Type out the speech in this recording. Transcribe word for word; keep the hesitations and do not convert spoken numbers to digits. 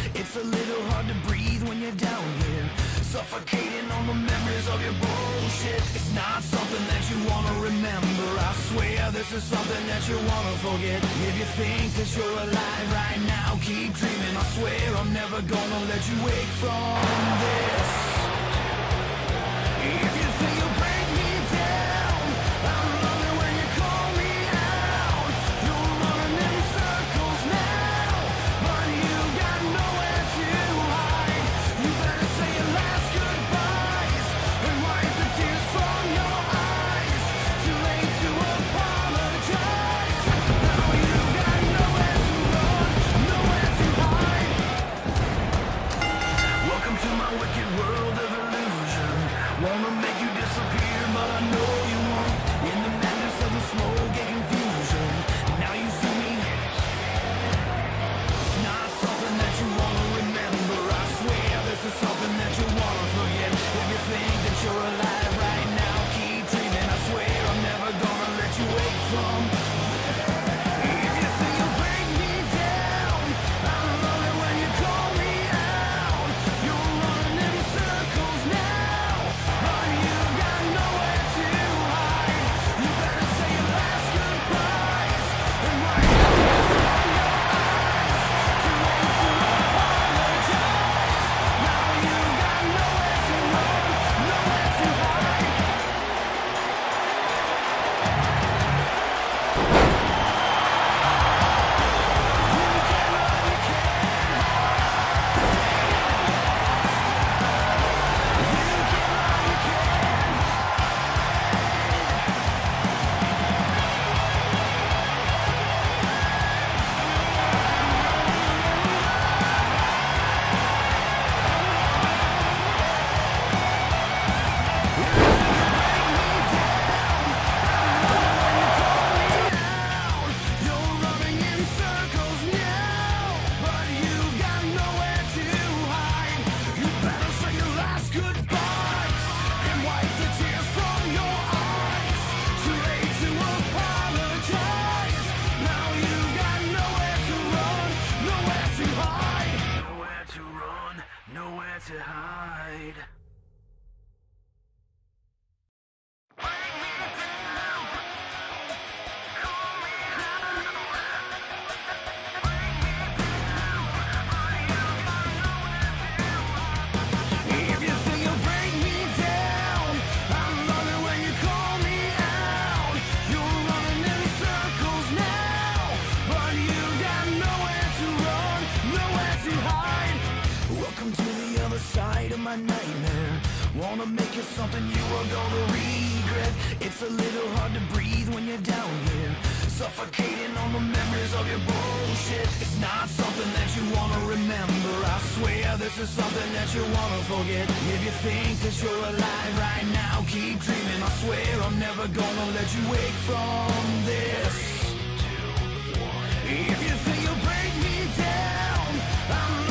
It's a little hard to breathe when you're down here, suffocating on the memories of your bullshit. It's not something that you wanna remember, I swear this is something that you wanna forget. If you think that you're alive right now, keep dreaming. I swear I'm never gonna let you wake from this. If you think you'll break me down, I'm loving when you call me out. You're running in circles now, but you got nowhere to hide. You better say your last goodbyes and wipe the tears from your eyes. Too late to apologize. Now you got nowhere to run, nowhere to hide. Welcome to my wicked world of illusion. Wanna make you disappear, but I know you won't. In the madness of the smoke and confusion, now you see me. It's not something that you wanna remember, I swear this is something that you wanna forget. If you think that you're alive right now, keep dreaming. I swear I'm never gonna let you wake from. If you think you'll break me down, I love it when you call me out. You're running in circles now, but you got nowhere to hide. You better say your last goodbyes and wipe the tears from your eyes. Too late to apologize. Now you got nowhere to run, nowhere to hide. You're running in circles now, but you got nowhere to hide. You better say your last goodbyes and wipe the tears from your eyes. Too late to apologize. Now you got nowhere to run, nowhere to hide. Nowhere to run, nowhere to hide. If you think you'll break me down, I love it when you call me out. You're running in circles now, but you got nowhere to run, nowhere to hide. Welcome to the other side of my nightmare. Wanna make it something you are gonna regret. It's a little hard to breathe when you're down here, suffocating on the memories of your bullshit. It's not something that you wanna remember, I swear this is something that you wanna forget. If you think that you're alive right now, keep dreaming. I swear I'm never gonna let you wake from this. If you think you'll break me down, I'm